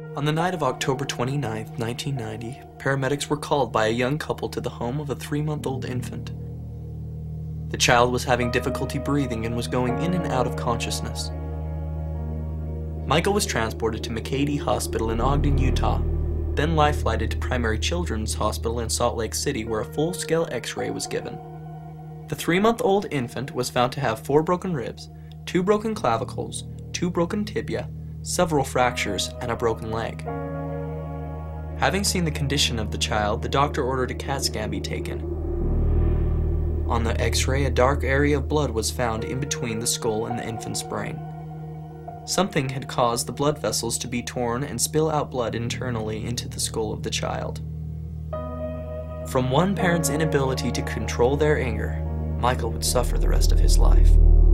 On the night of October 29, 1990, paramedics were called by a young couple to the home of a 3-month-old infant. The child was having difficulty breathing and was going in and out of consciousness. Michael was transported to McCady Hospital in Ogden, Utah, then life-flighted to Primary Children's Hospital in Salt Lake City, where a full-scale X-ray was given. The 3-month-old infant was found to have 4 broken ribs, 2 broken clavicles, 2 broken tibia, several fractures, and a broken leg. Having seen the condition of the child, the doctor ordered a CAT scan be taken. On the X-ray, a dark area of blood was found in between the skull and the infant's brain. Something had caused the blood vessels to be torn and spill out blood internally into the skull of the child. From one parent's inability to control their anger, Michael would suffer the rest of his life.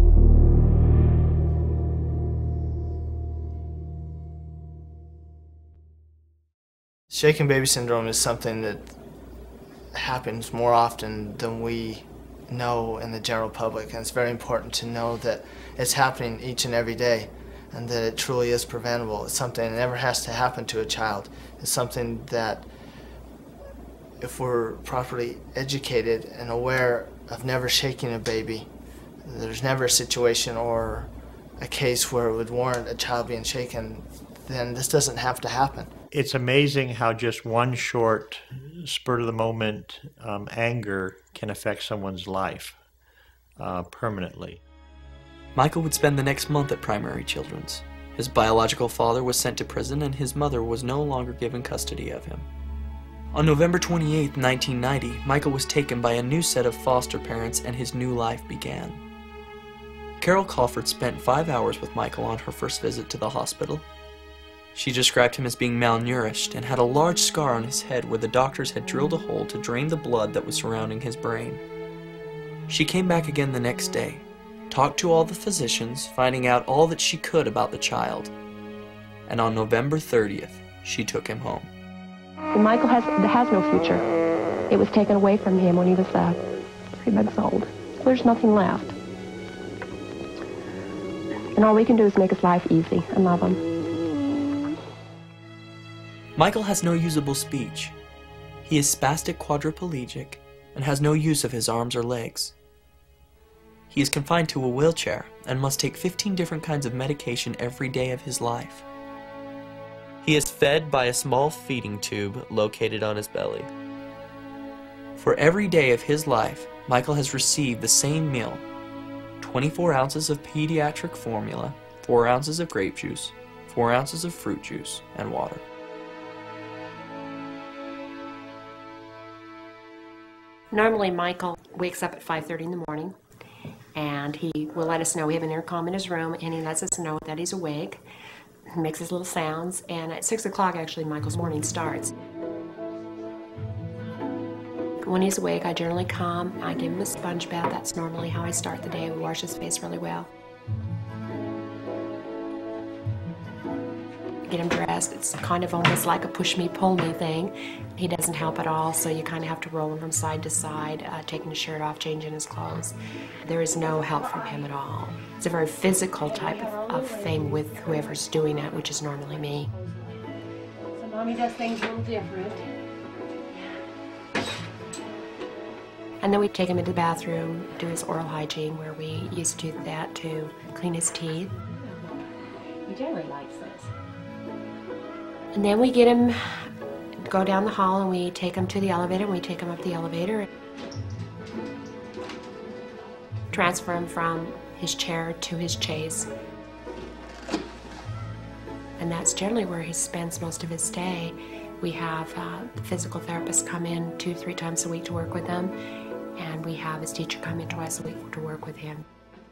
Shaken baby syndrome is something that happens more often than we know in the general public, and it's very important to know that it's happening each and every day and that it truly is preventable. It's something that never has to happen to a child. It's something that, if we're properly educated and aware of never shaking a baby, there's never a situation or a case where it would warrant a child being shaken, then this doesn't have to happen. It's amazing how just one short spurt of the moment anger can affect someone's life permanently. Michael would spend the next month at Primary Children's. His biological father was sent to prison and his mother was no longer given custody of him. On November 28, 1990, Michael was taken by a new set of foster parents and his new life began. Carol Caulford spent 5 hours with Michael on her first visit to the hospital. She described him as being malnourished and had a large scar on his head where the doctors had drilled a hole to drain the blood that was surrounding his brain. She came back again the next day, talked to all the physicians, finding out all that she could about the child. And on November 30th, she took him home. Michael has no future. It was taken away from him when he was 3 months old. There's nothing left. And all we can do is make his life easy and love him. Michael has no usable speech. He is spastic quadriplegic and has no use of his arms or legs. He is confined to a wheelchair and must take 15 different kinds of medication every day of his life. He is fed by a small feeding tube located on his belly. For every day of his life, Michael has received the same meal: 24 ounces of pediatric formula, 4 ounces of grape juice, 4 ounces of fruit juice, and water. Normally, Michael wakes up at 5:30 in the morning, and he will let us know. We have an intercom in his room, and he lets us know that he's awake. He makes his little sounds, and at 6 o'clock, actually, Michael's morning starts. When he's awake, I generally come. I give him a sponge bath. That's normally how I start the day. We wash his face really well. Get him dressed. It's kind of almost like a push-me-pull-me thing. He doesn't help at all, so you kind of have to roll him from side to side, taking his shirt off, changing his clothes. There is no help from him at all. It's a very physical type of thing with whoever's doing it, which is normally me. So Mommy does things a little different. And then we take him into the bathroom, do his oral hygiene, where we used to do that to clean his teeth. He generally likes this. And then we get him, go down the hall, and we take him to the elevator, and we take him up the elevator. Transfer him from his chair to his chaise. And that's generally where he spends most of his day. We have physical therapists come in 2-3 times a week to work with him, and we have his teacher come in twice a week to work with him.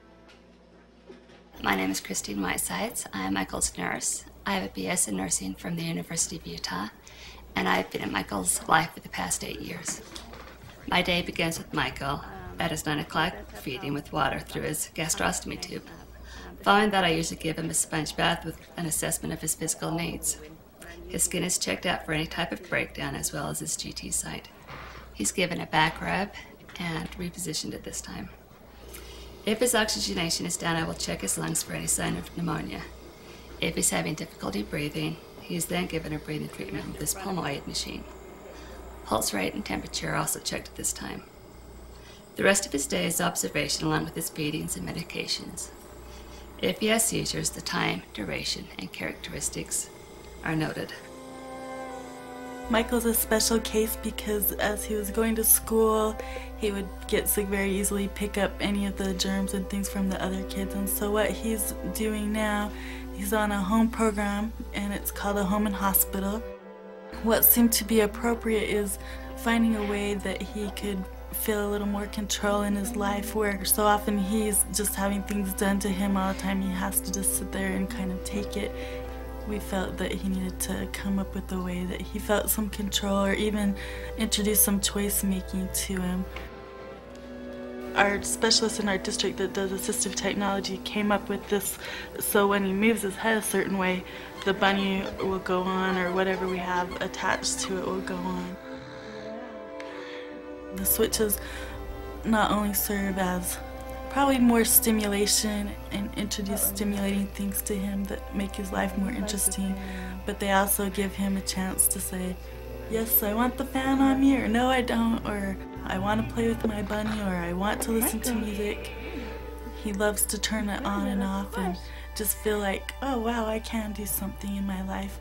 My name is Christine Whitesides. I'm Michael's nurse. I have a BS in nursing from the University of Utah, and I've been in Michael's life for the past 8 years. My day begins with Michael at his 9 o'clock feeding with water through his gastrostomy tube. Following that, I usually give him a sponge bath with an assessment of his physical needs. His skin is checked out for any type of breakdown, as well as his GT site. He's given a back rub and repositioned at this time. If his oxygenation is down, I will check his lungs for any sign of pneumonia. If he's having difficulty breathing, He is then given a breathing treatment with this pulmoid machine. Pulse rate and temperature are also checked at this time. The rest of his day is observation along with his feedings and medications. If he has seizures, the time, duration, and characteristics are noted. Michael's a special case because as he was going to school, he would get sick very easily, pick up any of the germs and things from the other kids. And so what he's doing now, he's on a home program, and it's called a home and hospital. What seemed to be appropriate is finding a way that he could feel a little more control in his life, where so often he's just having things done to him all the time. He has to just sit there and kind of take it. We felt that he needed to come up with a way that he felt some control, or even introduce some choice making to him. Our specialist in our district that does assistive technology came up with this, so when he moves his head a certain way, the bunny will go on, or whatever we have attached to it will go on. The switches not only serve as probably more stimulation and introduce stimulating things to him that make his life more interesting, but they also give him a chance to say, yes, I want the fan on me, or no, I don't, or I want to play with my bunny, or I want to listen to music. He loves to turn it on and off and just feel like, oh wow, I can do something in my life.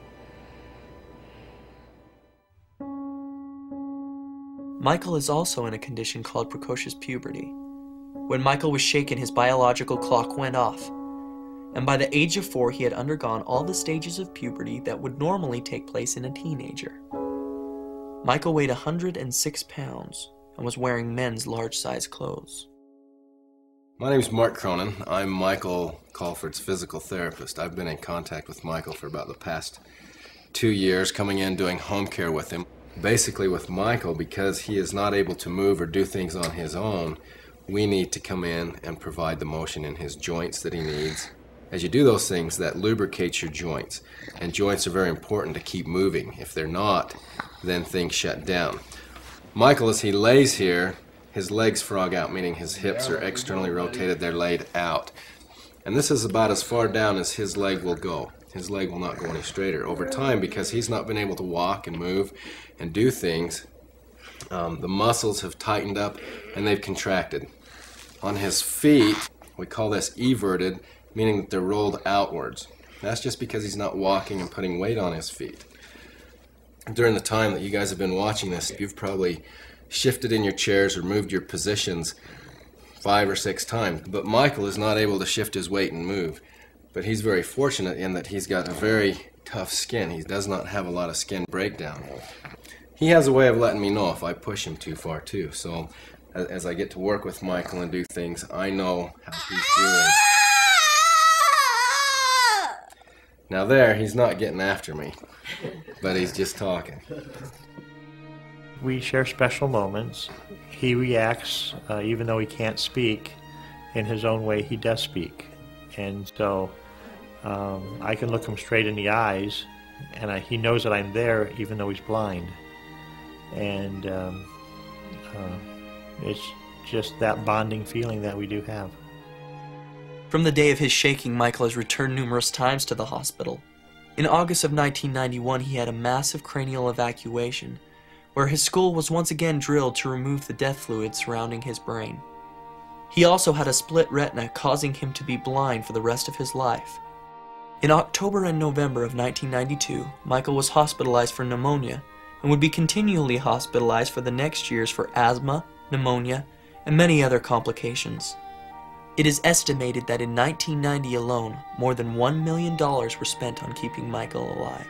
Michael is also in a condition called precocious puberty. When Michael was shaken, his biological clock went off, and by the age of 4, he had undergone all the stages of puberty that would normally take place in a teenager. Michael weighed 106 pounds and was wearing men's large-size clothes. My name is Mark Cronin. I'm Michael Caulford's physical therapist. I've been in contact with Michael for about the past 2 years, coming in doing home care with him. Basically with Michael, because he is not able to move or do things on his own, we need to come in and provide the motion in his joints that he needs. As you do those things, that lubricates your joints, and joints are very important to keep moving. If they're not, then things shut down. Michael, as he lays here, his legs frog out, meaning his hips are externally rotated, they're laid out. And this is about as far down as his leg will go. His leg will not go any straighter. Over time, because he's not been able to walk and move and do things, the muscles have tightened up and they've contracted. On his feet, we call this everted, meaning that they're rolled outwards. That's just because he's not walking and putting weight on his feet. During the time that you guys have been watching this, you've probably shifted in your chairs or moved your positions 5 or 6 times. But Michael is not able to shift his weight and move. But he's very fortunate in that he's got a very tough skin. He does not have a lot of skin breakdown. He has a way of letting me know if I push him too far too. So as I get to work with Michael and do things, I know how he's doing. Now there, he's not getting after me, but he's just talking. We share special moments. He reacts, even though he can't speak, in his own way he does speak. And so I can look him straight in the eyes, and he knows that I'm there even though he's blind. And it's just that bonding feeling that we do have. From the day of his shaking, Michael has returned numerous times to the hospital. In August of 1991, he had a massive cranial evacuation, where his skull was once again drilled to remove the death fluid surrounding his brain. He also had a split retina, causing him to be blind for the rest of his life. In October and November of 1992, Michael was hospitalized for pneumonia and would be continually hospitalized for the next years for asthma, pneumonia, and many other complications. It is estimated that in 1990 alone, more than $1 million were spent on keeping Michael alive.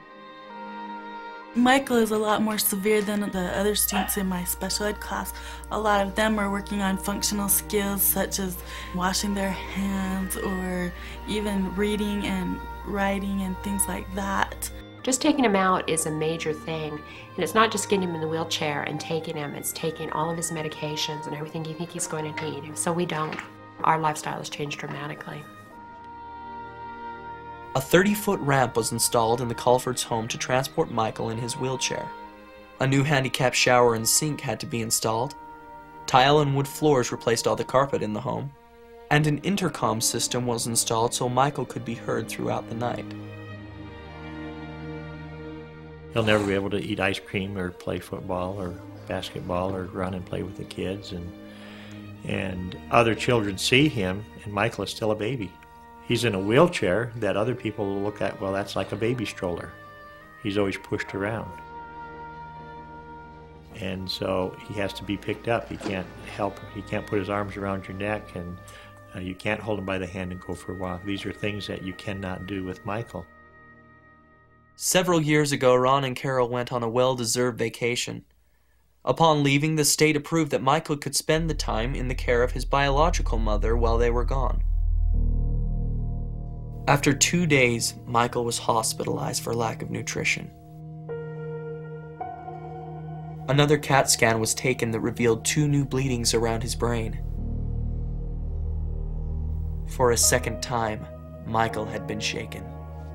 Michael is a lot more severe than the other students in my special ed class. A lot of them are working on functional skills such as washing their hands or even reading and writing and things like that. Just taking him out is a major thing, and it's not just getting him in the wheelchair and taking him, it's taking all of his medications and everything you think he's going to need. So we don't. Our lifestyle has changed dramatically. A 30-foot ramp was installed in the Caulford's home to transport Michael in his wheelchair. A new handicap shower and sink had to be installed. Tile and wood floors replaced all the carpet in the home. And an intercom system was installed so Michael could be heard throughout the night. He'll never be able to eat ice cream or play football or basketball or run and play with the kids. And other children see him, and Michael is still a baby. He's in a wheelchair that other people will look at, well, that's like a baby stroller. He's always pushed around. And so he has to be picked up. He can't put his arms around your neck, and you can't hold him by the hand and go for a walk. These are things that you cannot do with Michael. Several years ago, Ron and Carol went on a well-deserved vacation. Upon leaving, the state approved that Michael could spend the time in the care of his biological mother while they were gone. After 2 days, Michael was hospitalized for lack of nutrition. Another CAT scan was taken that revealed 2 new bleedings around his brain. For a second time, Michael had been shaken.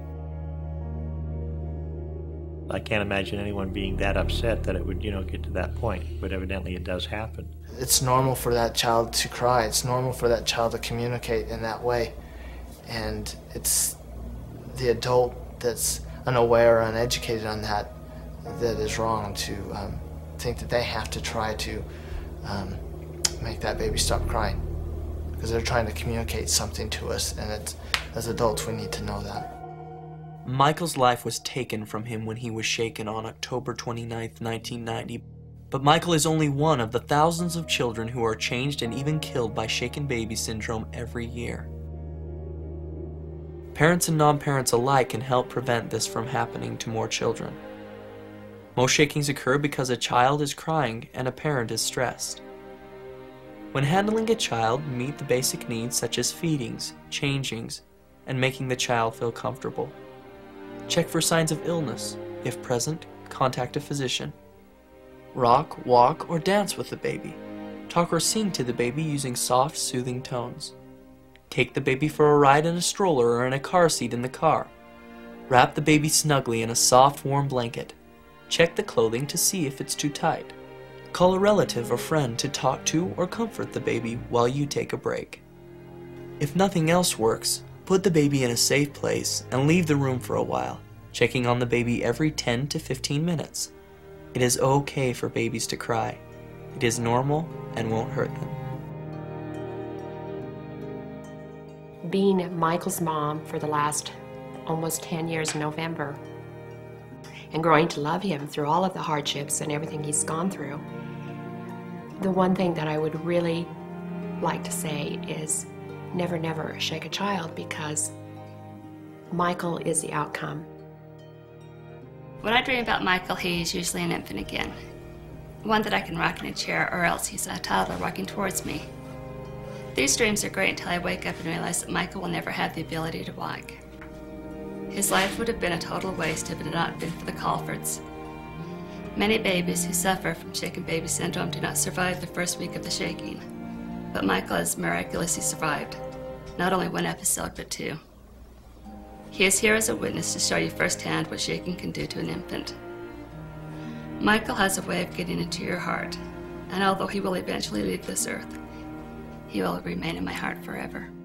I can't imagine anyone being that upset that it would, get to that point, but evidently it does happen. It's normal for that child to cry. It's normal for that child to communicate in that way. And it's the adult that's unaware or uneducated on that is wrong to think that they have to try to make that baby stop crying, because they're trying to communicate something to us, and as adults we need to know that. Michael's life was taken from him when he was shaken on October 29, 1990, but Michael is only one of the thousands of children who are changed and even killed by shaken baby syndrome every year. Parents and non-parents alike can help prevent this from happening to more children. Most shakings occur because a child is crying and a parent is stressed. When handling a child, meet the basic needs such as feedings, changings, and making the child feel comfortable. Check for signs of illness. If present, contact a physician. Rock, walk, or dance with the baby. Talk or sing to the baby using soft, soothing tones. Take the baby for a ride in a stroller or in a car seat in the car. Wrap the baby snugly in a soft, warm blanket. Check the clothing to see if it's too tight. Call a relative or friend to talk to or comfort the baby while you take a break. If nothing else works, put the baby in a safe place and leave the room for a while, checking on the baby every 10 to 15 minutes. It is okay for babies to cry. It is normal and won't hurt them. Being Michael's mom for the last almost 10 years in November, and growing to love him through all of the hardships and everything he's gone through, the one thing that I would really like to say is never, never shake a child, because Michael is the outcome. When I dream about Michael, he's usually an infant again. One that I can rock in a chair, or else he's a toddler walking towards me. These dreams are great until I wake up and realize that Michael will never have the ability to walk. His life would have been a total waste if it had not been for the Caulfords. Many babies who suffer from shaken baby syndrome do not survive the first week of the shaking, but Michael has miraculously survived, not only 1 episode, but 2. He is here as a witness to show you firsthand what shaking can do to an infant. Michael has a way of getting into your heart, and although he will eventually leave this earth, he will remain in my heart forever.